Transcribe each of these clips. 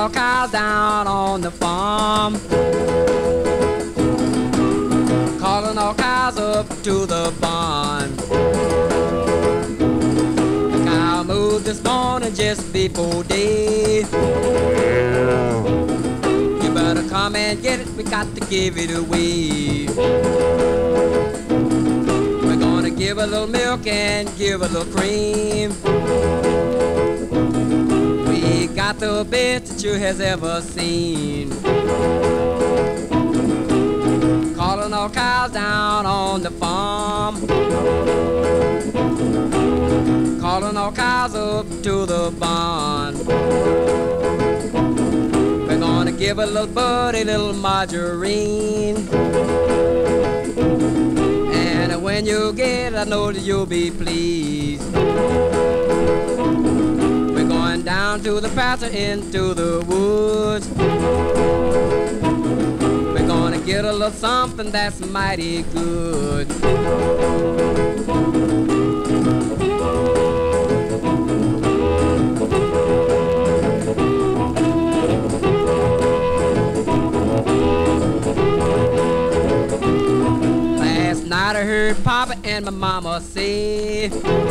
all cows down on the farm. Calling all cows up to the barn. The cow moved this morning just before day. You better come and get it, we got to give it away. We're gonna give a little milk and give a little cream. We got the best that you has ever seen. Calling all cows down on the farm. Calling all cows up to the barn. We're gonna give a little buddy, little margarine. And when you get it, I know that you'll be pleased. We're going down to the pasture into the woods. We're gonna get a little something that's mighty good. Last night I heard Papa and my mama say,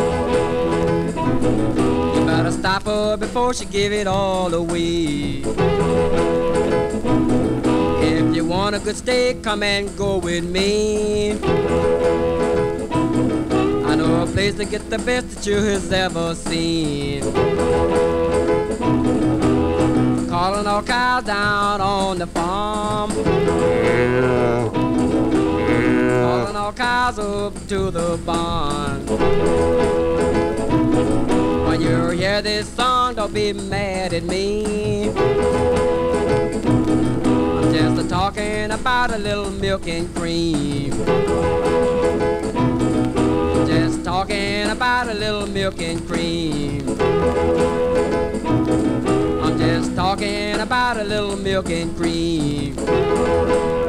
you better stop her before she give it all away. If you want a good steak, come and go with me. I know a place to get the best that you has ever seen. Calling all cows down on the farm. Calling all cows up to the barn. When you hear this song, don't be mad at me. I'm just talking about a little milk and cream. Just talking about a little milk and cream. I'm just talking about a little milk and cream.